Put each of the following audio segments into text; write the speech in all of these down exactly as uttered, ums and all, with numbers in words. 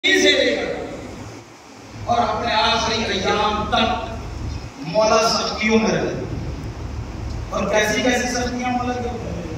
से लेकर और अपने आखिरी अय्याम तक मौला सख्तियों में रहे। और कैसी कैसी सख्तियां मौला की?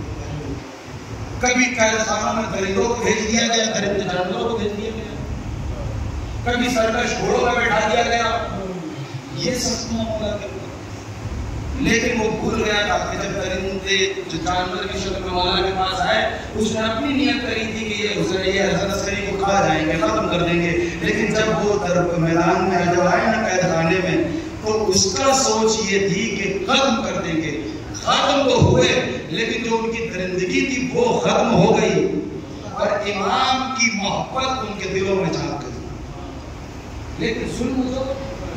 कभी कैदखाना में दरिंदों को भेज दिया गया, दरिंदे जानवरों को भेज दिया गया, कभी सरकश घोड़ों में बैठा दिया गया। ये सख्तियां मौला की। लेकिन वो भूल गया था कि जब दरिंदे जो जानवर की शक्ल में मौला के पास आए, उसने अपनी नियत करी थी कि ये हुसैन ये हज़रत अस्करी को खा जाएंगे, खत्म कर देंगे। लेकिन जब वो तरफ मैदान में जब आए ना कैदखाने में, तो उसका सोच ये थी कि खत्म कर देंगे। खत्म तो हुए, लेकिन जो उनकी दरिंदगी थी वो खत्म हो गई और इमाम की मोहब्बत उनके दिलों में झांक गई। लेकिन जुल्म तो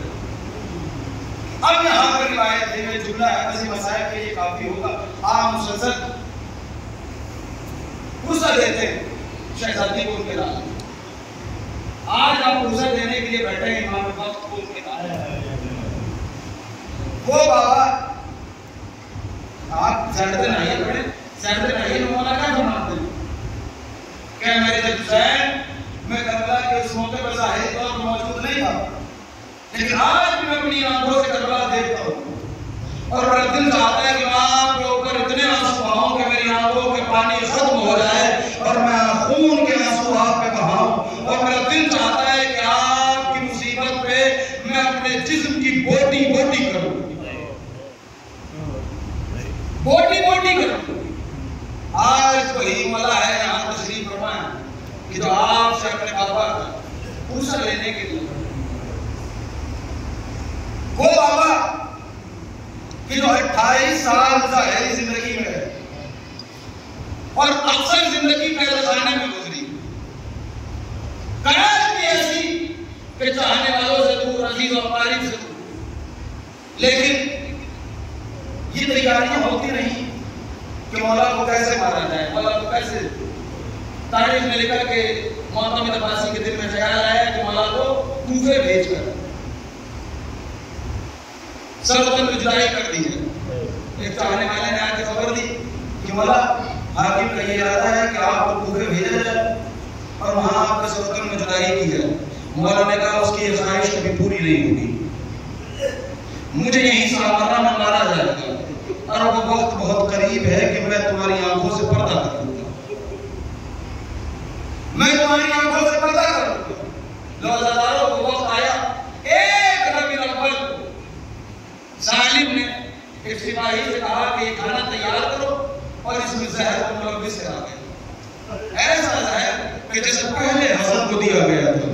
अब यहाँ पर रिवायत है, मैं जुमला है किसी मसाइल के लिए काफी होगा। आप मुसलसल गुस्सा देते हैं शहजादी को उनके राज। आज आप गुस्सा देने के लिए बैठे हैं इमाम वक्त को उनके राज। वो बाबा आप ज़्यादा नहीं पढ़े, ज़्यादा नहीं मौला क्या फरमाते हैं? क्या मेरे जब हुसैन मैं करबला के उस मौके पर ज़ाहिर तौर पर मौजूद नहीं था, लेकिन आज भी मैं अपनी आंखों से करबला देखता हूँ और मेरा दिल चाहता है कि वहाँ के ऊपर इतने आंसू बहाऊं कि मेरी आंखों के पानी खत्म हो जाए और मैं खून के आंसू आप पे बहाऊं। और मेरा दिल चाहता है कि आपकी मुसीबत पे मैं अपने जिस्म की बोटी बोटी करूं, बोटी बोटी करूं। आज वही मौला है यहाँ तशरीफ फरमाए कि जो आपसे अपने बाबा का गुस्सा लेने के लिए, वो बाबा कि जो अट्ठाईस साल ज़ाहिरी जिंदगी में है और अक्सर जिंदगी कैदखाने में गुजरी, कैद भी ऐसी कि चाहने वालों से दूर, अजीज और तारीफ से दूर। लेकिन ये तैयारियां होती नहीं कि मौला को कैसे मारा जाए, मौला को कैसे। तारीख में लिखा कि मौतम अब्बासी के दिल में ख्याल आया कि मौला को कूफे भेजकर सरवतन की जुदाई कर दी है। एक चाहने वाले ने आके खबर दी कि मौला हाकिम का ये इरादा है कि आपको कूफे भेजा जाए और वहां आपका सरवतन में जुदाई की है। मौला ने कहा उसकी ये ख्वाहिश कभी पूरी नहीं होगी, मुझे यहीं सामना में मारा जाएगा और वो वक्त बहुत करीब है कि मैं तुम्हारी आंखों से पर्दा कर दूंगा, मैं तुम्हारी आंखों से पर्दा कर दूंगा। लौज़ादारों को वक्त आया, एक रबीउल अव्वल सालिम ने एक सिपाही से कहा कि ये खाना तैयार करो और इसमें जहर को मुलव्विस करा दे, ऐसा जहर कि जैसे पहले हसन को दिया गया था।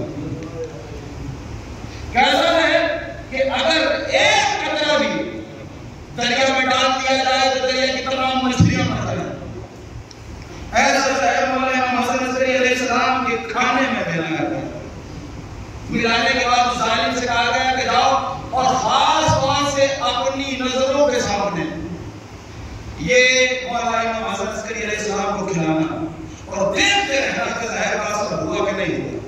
कैसा है कि अगर एक कतरा भी दरिया में डाल दिया जाए तो दरिया की तमाम मछलियां मर जाएं। ऐसा जहर मौलाना हसन अस्करी अलैहिस्सलाम के खाने में मिलाया गया। मिलाने के बाद उस जालिम से कहा गया कि जाओ और खास तौर से अपनी नजरों के सामने ये मौलाना हसन अस्करी अलैहिस्सलाम को खिलाना और देखते रहना कि जहर का असर हुआ कि नहीं हुआ।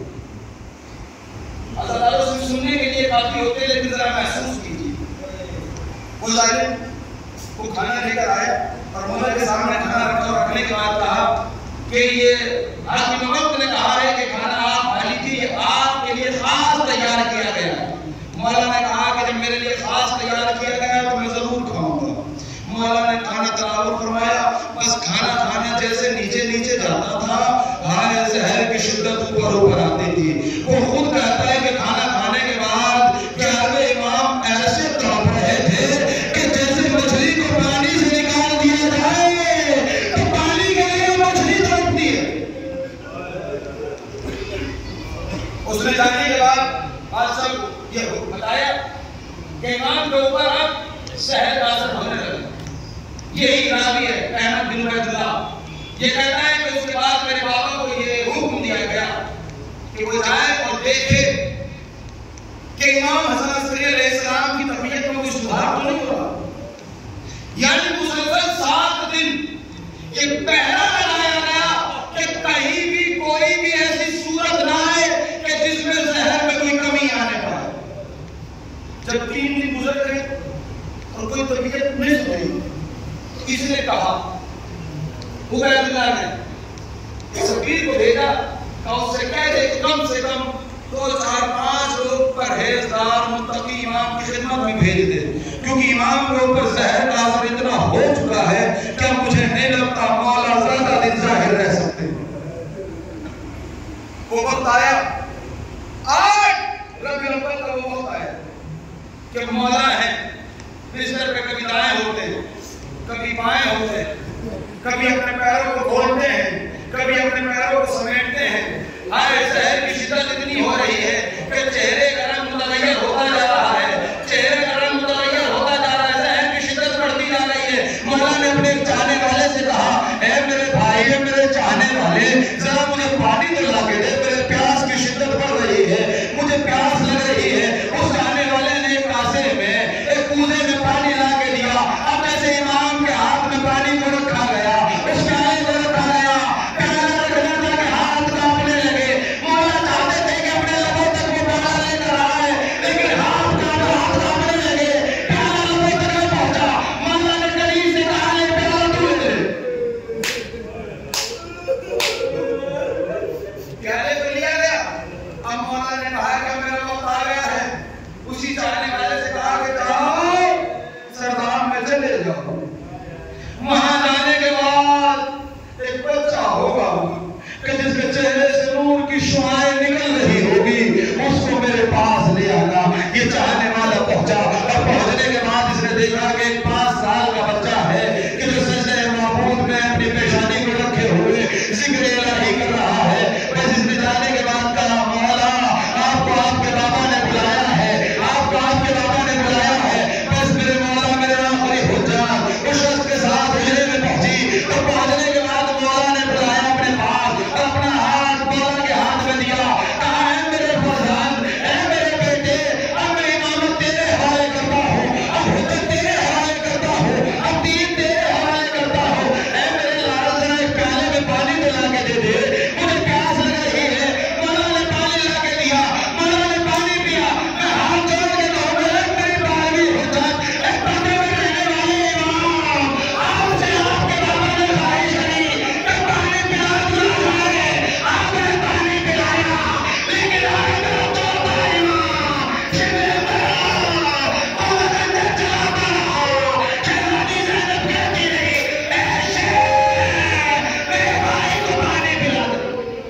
अल्लाह से सुनने के लिए काफी होते, लेकिन जरा महसूस कीजिए। वो जालिम वो खाना लेकर आया और मौला के सामने खाना रखा और रखने के बाद कहा कि ये हाकिम वक्त ने कहा है कि खाना आप खा लीजिए, आपके लिए खास तैयार किया गया है। मौला ने कहा कि जब मेरे लिए खास तैयार किया गया तो मैं जरूर खाऊंगा। मौला ने खाना तनावुल फरमाया, बस खाना खाना जैसे नीचे नीचे जाता था, हाय जहर की शिद्दत ऊपर ऊपर आती थी। वो खुद कहता है कि खाना खाने के बाद ग्यारहवें इमाम ऐसे कांप रहे थे कि जैसे मछली को पानी से निकाल दिया जाए तो पानी के लिए मछली तड़पती है। उसने जाने के बाद बादशाह को ये बताया कि इमाम के ऊपर अब शहर का असर होने लगा। यही रावी है अहमद बिन उबैदुल्लाह। ये कहता है कि उसके बाद मेरे बाबा को ये हुक्म दिया गया कि वो जाए और देखे कि इमाम हसन अस्करी अलैहिस्सलाम की तबीयत में कोई सुधार तो नहीं हो रहा। यानी मुसलसल सात दिन ये पहरा लगाया गया कि कहीं भी कोई भी ऐसी सूरत ना आए कि जिसमें जहर में कोई कमी आने पाए। जब तीन दिन गुजर गए और कोई तबीयत नहीं सुधरी, इसने कहा उबैदुल्लाह ने सफीर को भेजा, कहा उससे कह दे कम से कम इमाम के ऊपर जहर का असर इतना हो चुका है कि मुझे नहीं लगता मौला ज्यादा दिन जाहिर रह सकते। वो वक्त आया, आज रबी अव्वल का वो वक्त आया कि मौला है बिस्तर पे कभी दाएं होते हैं, कभी बाएं होते हैं, कभी अपने पैरों को खोलते हैं, कभी अपने पैरों को समेटते हैं। हाय जहर की शिद्दत इतनी हो रही है कि चेहरे का रंग मुतगय्यर होता जा रहा है, चेहरे का रंग मुतगय्यर होता जा रहा है, जहर की शिद्दत बढ़ती जा रही है। मौला ने अपने चाहने वाले से कहा, ऐ मेरे भाई, ऐ मेरे चाहने वाले, जरा मुझे पानी दिला के दे, मेरे प्यास की शिद्दत बढ़ रही है, मुझे प्यास लग रही है। उस चाहने वाले ने एक कासे में, एक कूजे में पानी ला के दिया। अब ऐसे इमाम के हाथ में पानी को रखा गया, उस प्याले को रखा गया, प्याला रखने लगे, हाथ कांपने लगे। मौला चाहते थे कि अपने लबों तक वो प्याला लेकर आए, लेकिन हाथ कांप हाथ कांपने लगे, प्याला लबों तक न पहुंचा। मौला ने करीब से कहा, ले प्याला तू ले ले। प्याले को लिया गया। अब मौला ने कहा कि मेरा वक्त आ गया है। उसी चाहने वाले से कहा कि जाओ सरदार में चले जाओ। वहां जाने के बाद एक बच्चा होगा कि जिसके चेहरे से नूर की शुआएं निकल रही होगी, उसको मेरे पास ले आना। ये चाहने वाला पहुंचा, और पहुंचने के बाद इसने देखा कि एक पांच साल का बच्चा है कि जो सजदे महबूद में अपनी पेशानी को रखे हुए जिक्र इलाही कर रहा है। बस इसने जाने के बाद कहा, मौला आपको आपके बाबा ने बुलाया है, आपको आपके बाबा ने बुलाया है। बस मेरे मौला मेरे आखिरी हुज्जत उस शख्स के साथ हुजरे में पहुंची। तो पहुंचने के बाद मौला ने बुलाया अपने पास और अपना हाथ मौला के हाथ में दिया। कहा, है मेरे फरजान, है मेरे बेटे, अब मैं इमामत तेरे हवाले करता हूँ, अब हुज्जत तेरे हवाले करता हूँ, अब दीन तेरे हवाले करता हूँ। है मेरे लाल, जरा एक प्याले में पानी दिला के दे दे, मुझे प्यास लग रही है। मौला ने पानी ला के दिया, मौला ने पानी पिया। मैं हाथ जोड़ के कहूंगा, मेरी बारहवीं हुज्जत, एक पर्दे में रहने वाले इमाम, आपसे आपके बाबा ने ख्वाहिश करी कि पानी पिला दिया जाए। आपने पानी पिलाया, लेकिन आगे तरफ चलता इमाम शिमले में और अंदर चलाता रहो। शहजादी ज़ैनब कहती रही, ऐ शेर, मेरे भाई को पानी पिला दो।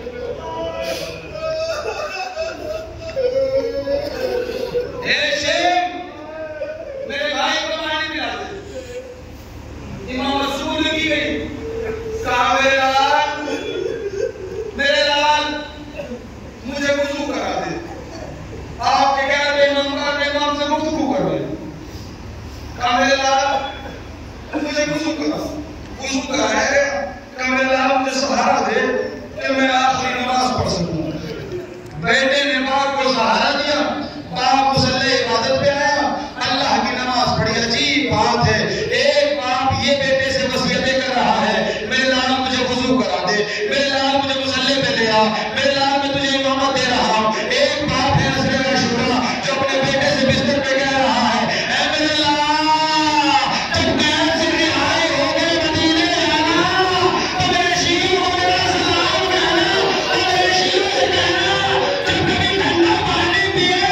ऐ शेर, मेरे भाई को पानी पिला दे। इमाम रसूल की गई, कहा, मेरे लाल, मेरे लाल, मुझे वुज़ू करा दे। आपके कहते इमाम का इमाम से गुफ्तगू कर रहे। कहा, मेरे लाल, मुझे वुज़ू करा। वुज़ू कराया गया। कहा, मेरे लाल, मुझे सहारा दे कि मैं आखिरी नमाज पढ़ सकूं। बेटे ने बाप को सहारा दिया, बाप मुसल्ले इबादत पे आया, अल्लाह की नमाज पढ़ी। अजीब बात है, एक बाप ये बेटे से वसीयतें कर रहा है, मेरे लाल मुझे वुज़ू करा दे, मेरे लाल मुझे मुसल्ले पे ले आ, मेरे लाल मैं तुझे इमामत दे रहा हूं। एक बाप है नस्ल शुरा जो अपने बेटे से बिस्तर पे कह रहा है, ऐ मेरे लाल, जब कैद से रिहाई हो गए मदीने जाना, तो मेरे शीर को मेरा सलाम कहना, और मेरे शीर से कहना, जब कभी ठंडा पानी पिए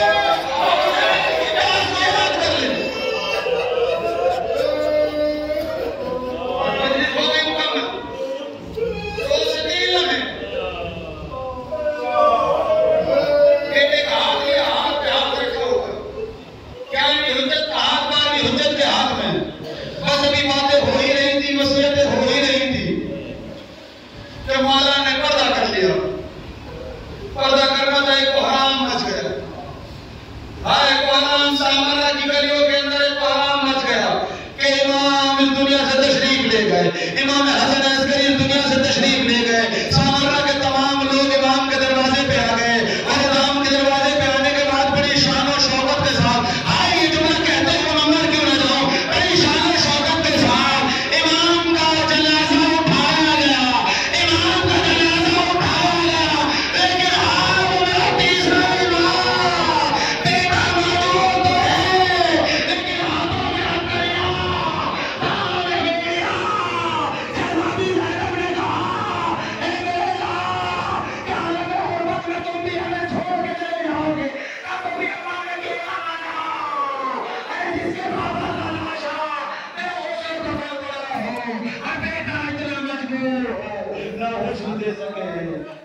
बात कर ले। और मजलिस हो गई मुकम्मल। दो से तीन लम्हे बेटे का हाथ लिया, हाथ पे हाथ रखा हुआ। क्या इनकी हुज्जत का हाथ था, इनकी हुज्जत के हाथ में। बस अभी बातें हो ही रही थी, वसीयतें हो ही रही थी कि मौला ने पर्दा कर लिया। पर्दा करना था, एक कोहराम मच गया। हाय कोहराम, सामरा की गलियों के अंदर एक कोहराम मच गया कि इमाम इस दुनिया से तशरीफ ले गए। इमाम हसन अस्करी इस दुनिया से तशरीफ ले गए। सामरा के तमाम लोग इमाम के दरवाजे पे आ गए, और इमाम के दरवाजे पे आने के बाद बड़ी शान और शौकत के साथ, हाय ये जुमला कहते हुए मंदिर क्यों न जाओ, बड़ी शान और शौकत के साथ इमाम का जनाजा उठाया गया, इमाम का जनाजा उठाया गया। लेकिन हाँ, वो मेरा तीसरा इमाम, बेटा मौजूद तो है, बेटा इतना मजबूर हो न हुस्न दे सके